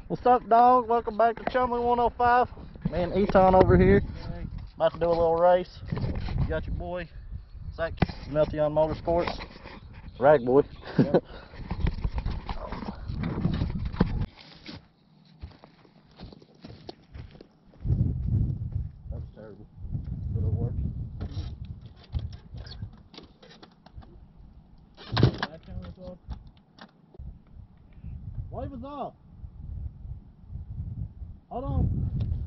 What's up, dog? Welcome back to Chumley 105. Me and Eton over here. About to do a little race. You got your boy, Zach, Meltion Motorsports. Rag boy. Yep. That's terrible. But it works. Wave us off. Hold on.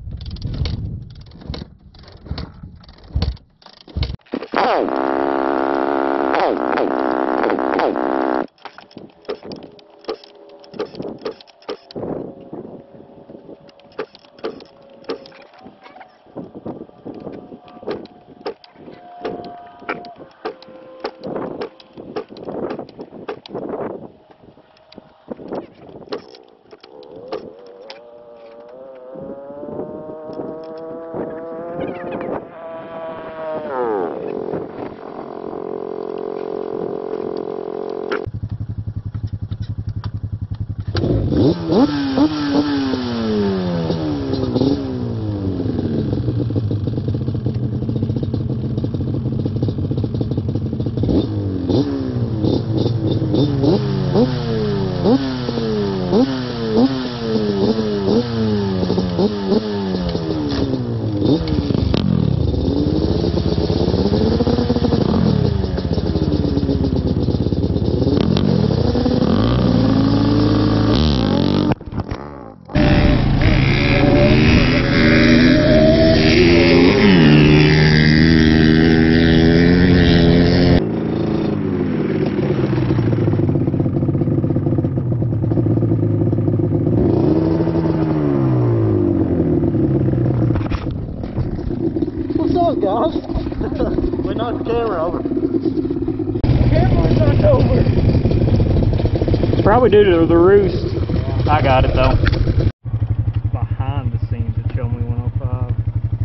Guys, we knocked the camera over. The camera knocked over. Probably due to the roost. I got it though. Behind the scenes of Chumley 105.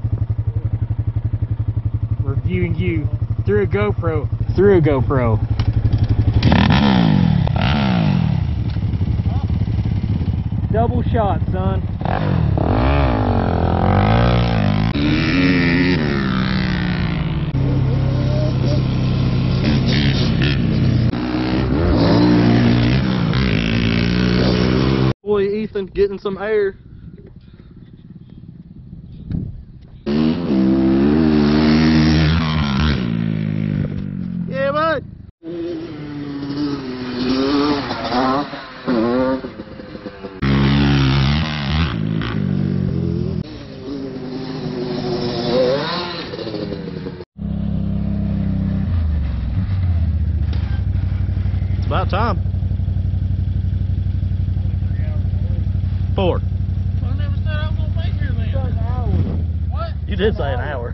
Reviewing you through a GoPro. Double shot, son. Boy, Ethan getting some air. Yeah, bud. It's about time. 4. I never said I was going to be here then. An hour. What? You did say an hour.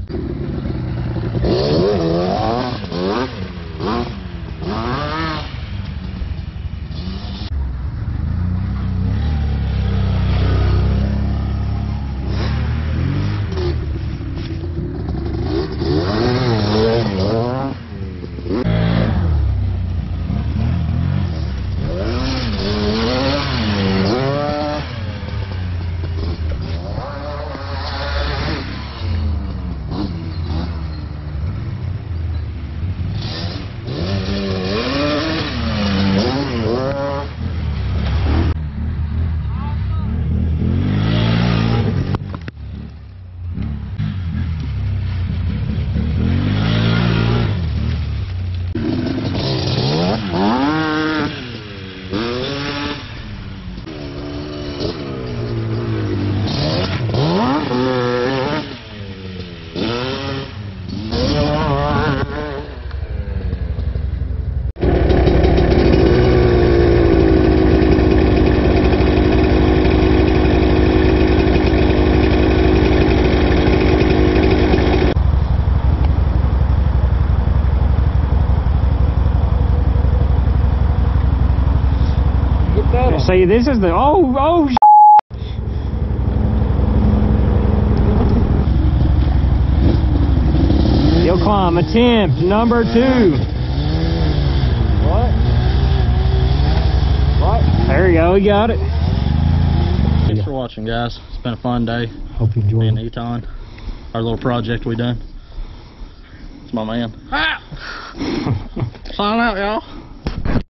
See, this is the Hill climb attempt number 2. What? There you go, we got it. watching, guys. It's been a fun day. Hope you enjoyed Me and Eton, our little project we done. It's my man. Ah! Sign out, y'all.